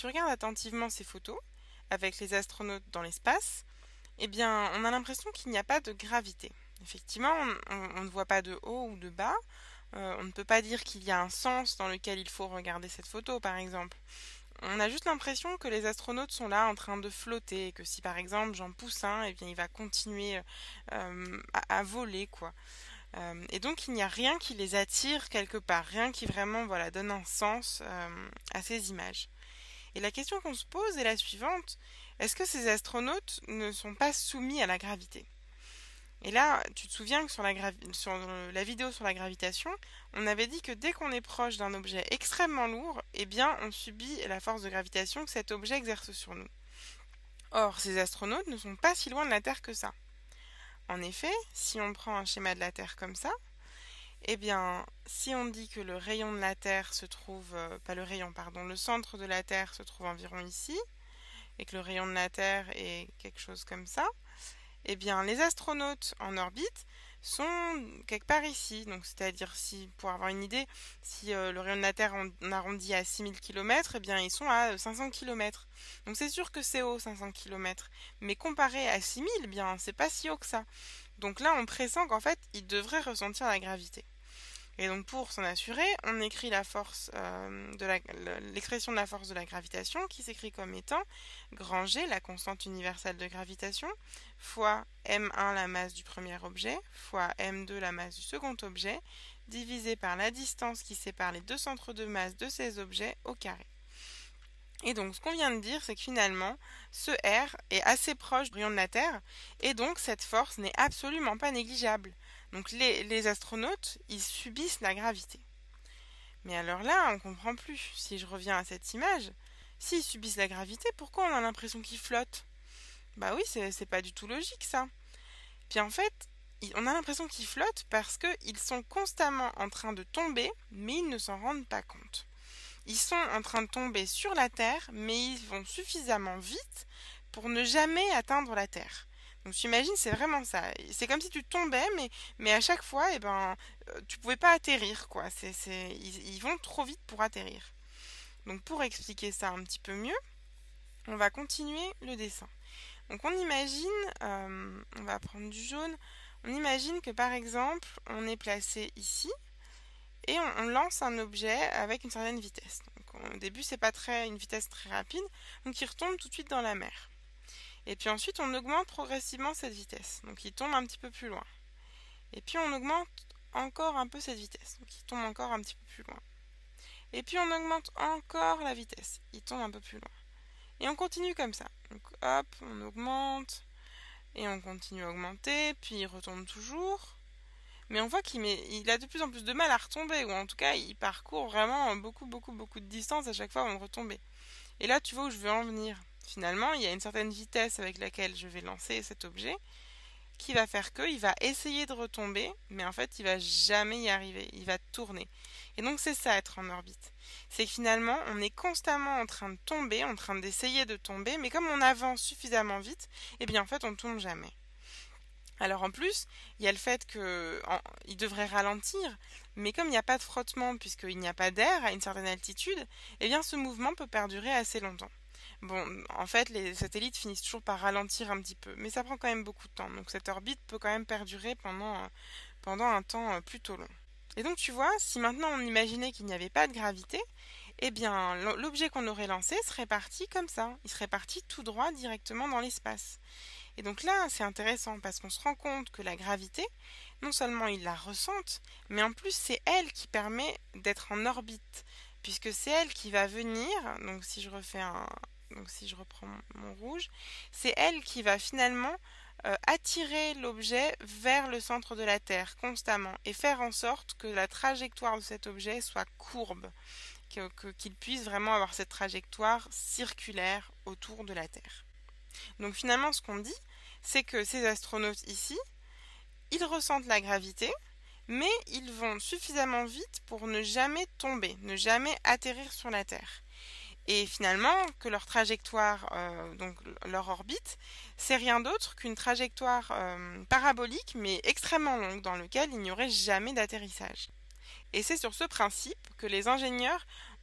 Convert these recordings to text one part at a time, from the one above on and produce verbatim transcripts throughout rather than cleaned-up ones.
tu regardes attentivement ces photos, avec les astronautes dans l'espace, eh bien, on a l'impression qu'il n'y a pas de gravité. Effectivement, on, on- on ne voit pas de haut ou de bas. Euh, on ne peut pas dire qu'il y a un sens dans lequel il faut regarder cette photo, par exemple. On a juste l'impression que les astronautes sont là en train de flotter, et que si par exemple j'en pousse un, eh bien il va continuer euh, à, à voler, quoi. Euh, et donc il n'y a rien qui les attire quelque part, rien qui vraiment voilà donne un sens euh, à ces images. Et la question qu'on se pose est la suivante: est-ce que ces astronautes ne sont pas soumis à la gravité? Et là, tu te souviens que sur la, gravi- sur le- la vidéo sur la gravitation, on avait dit que dès qu'on est proche d'un objet extrêmement lourd, eh bien, on subit la force de gravitation que cet objet exerce sur nous. Or, ces astronautes ne sont pas si loin de la Terre que ça. En effet, si on prend un schéma de la Terre comme ça, eh bien, si on dit que le rayon de la Terre se trouve, euh, pas le rayon, pardon, le centre de la Terre se trouve environ ici, et que le rayon de la Terre est quelque chose comme ça, eh bien, les astronautes en orbite sont quelque part ici. Donc, c'est-à-dire, si, pour avoir une idée, si euh, le rayon de la Terre on arrondit à six mille kilomètres, eh bien, ils sont à cinq cents kilomètres. Donc, c'est sûr que c'est haut, cinq cents kilomètres. Mais comparé à six mille, eh bien, c'est pas si haut que ça. Donc là, on pressent qu'en fait, ils devraient ressentir la gravité. Et donc pour s'en assurer, on écrit la force euh, de la- l'expression de la force de la gravitation qui s'écrit comme étant grand G, la constante universelle de gravitation, fois m un la masse du premier objet, fois m deux la masse du second objet, divisé par la distance qui sépare les deux centres de masse de ces objets au carré. Et donc ce qu'on vient de dire, c'est que finalement, ce R est assez proche du rayon de la Terre, et donc cette force n'est absolument pas négligeable. Donc les, les astronautes, ils subissent la gravité. Mais alors là, on comprend plus. Si je reviens à cette image, s'ils subissent la gravité, pourquoi on a l'impression qu'ils flottent? Bah oui, c'est c'est pas du tout logique ça. Puis en fait, il- on a l'impression qu'ils flottent parce qu'ils sont constamment en train de tomber, mais ils ne s'en rendent pas compte. Ils sont en train de tomber sur la Terre, mais ils vont suffisamment vite pour ne jamais atteindre la Terre. Donc tu imagines, c'est vraiment ça. C'est comme si tu tombais, mais, mais à chaque fois, eh ben, euh, tu pouvais pas atterrir, quoi. C'est, c'est, ils, ils vont trop vite pour atterrir. Donc pour expliquer ça un petit peu mieux, on va continuer le dessin. Donc on imagine, euh, on va prendre du jaune, on imagine que par exemple, on est placé ici, et on, on lance un objet avec une certaine vitesse. Donc, au début, c'est pas très une vitesse très rapide, donc il retombe tout de suite dans la mer. Et puis ensuite, on augmente progressivement cette vitesse, donc il tombe un petit peu plus loin. Et puis on augmente encore un peu cette vitesse, donc il tombe encore un petit peu plus loin. Et puis on augmente encore la vitesse, il tombe un peu plus loin. Et on continue comme ça. Donc hop, on augmente, et on continue à augmenter, puis il retombe toujours. Mais on voit qu'il met, il a de plus en plus de mal à retomber, ou en tout cas, il parcourt vraiment beaucoup, beaucoup, beaucoup de distance à chaque fois avant de retomber. Et là, tu vois où je veux en venir. Finalement, il y a une certaine vitesse avec laquelle je vais lancer cet objet, qui va faire qu'il va essayer de retomber, mais en fait, il va jamais y arriver. Il va tourner. Et donc, c'est ça, être en orbite. C'est que finalement, on est constamment en train de tomber, en train d'essayer de tomber, mais comme on avance suffisamment vite, eh bien, en fait, on tombe jamais. Alors en plus, il y a le fait qu'il devrait ralentir, mais comme il n'y a pas de frottement puisqu'il n'y a pas d'air à une certaine altitude, eh bien ce mouvement peut perdurer assez longtemps. Bon, en fait, les satellites finissent toujours par ralentir un petit peu, mais ça prend quand même beaucoup de temps, donc cette orbite peut quand même perdurer pendant, euh, pendant un temps euh, plutôt long. Et donc tu vois, si maintenant on imaginait qu'il n'y avait pas de gravité, eh bien l'objet qu'on aurait lancé serait parti comme ça, il serait parti tout droit directement dans l'espace. Et donc là, c'est intéressant parce qu'on se rend compte que la gravité, non seulement ils la ressentent, mais en plus c'est elle qui permet d'être en orbite, puisque c'est elle qui va venir, donc si je refais un, donc si je reprends mon rouge, c'est elle qui va finalement euh, attirer l'objet vers le centre de la Terre constamment et faire en sorte que la trajectoire de cet objet soit courbe, que, que, qu'il puisse vraiment avoir cette trajectoire circulaire autour de la Terre. Donc finalement, ce qu'on dit, c'est que ces astronautes ici, ils ressentent la gravité, mais ils vont suffisamment vite pour ne jamais tomber, ne jamais atterrir sur la Terre. Et finalement, que leur trajectoire, euh, donc leur orbite, c'est rien d'autre qu'une trajectoire euh, parabolique, mais extrêmement longue, dans laquelle il n'y aurait jamais d'atterrissage. Et c'est sur ce principe que les ingénieurs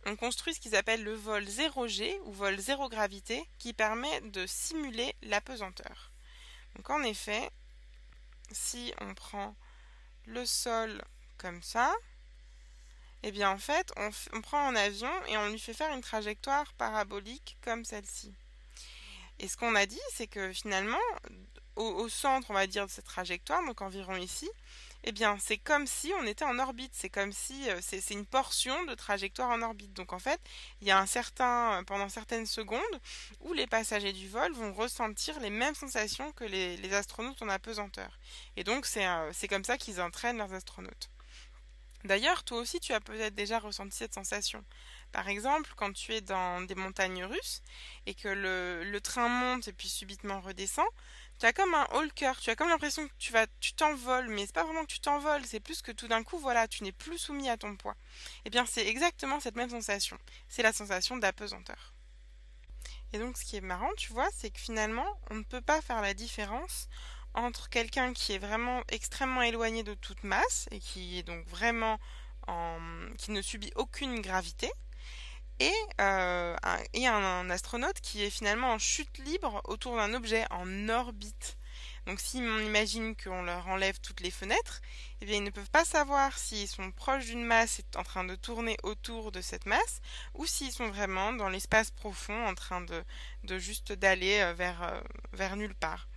on construit ce qu'ils appellent le vol zéro G ou vol zéro gravité qui permet de simuler la pesanteur. Donc en effet, si on prend le sol comme ça, eh bien en fait on, on prend un avion et on lui fait faire une trajectoire parabolique comme celle-ci. Et ce qu'on a dit, c'est que finalement, au, au centre, on va dire, de cette trajectoire, donc environ ici, eh bien, c'est comme si on était en orbite. C'est comme si euh, c'est c'est une portion de trajectoire en orbite. Donc en fait, il y a un certain, pendant certaines secondes, où les passagers du vol vont ressentir les mêmes sensations que les, les astronautes en apesanteur. Et donc c'est euh, c'est comme ça qu'ils entraînent leurs astronautes. D'ailleurs, toi aussi, tu as peut-être déjà ressenti cette sensation. Par exemple, quand tu es dans des montagnes russes et que le, le train monte et puis subitement redescend, tu as comme un haut le cœur, tu as comme l'impression que tu vas, tu t'envoles, mais c'est pas vraiment que tu t'envoles, c'est plus que tout d'un coup, voilà, tu n'es plus soumis à ton poids. Eh bien, c'est exactement cette même sensation. C'est la sensation d'apesanteur. Et donc, ce qui est marrant, tu vois, c'est que finalement, on ne peut pas faire la différence entre quelqu'un qui est vraiment extrêmement éloigné de toute masse et qui est donc vraiment en, qui ne subit aucune gravité et, euh, un, et un, un astronaute qui est finalement en chute libre autour d'un objet en orbite. Donc si on imagine qu'on leur enlève toutes les fenêtres, eh bien ils ne peuvent pas savoir s'ils sont proches d'une masse et en train de tourner autour de cette masse ou s'ils sont vraiment dans l'espace profond en train de, de juste d'aller vers, vers nulle part.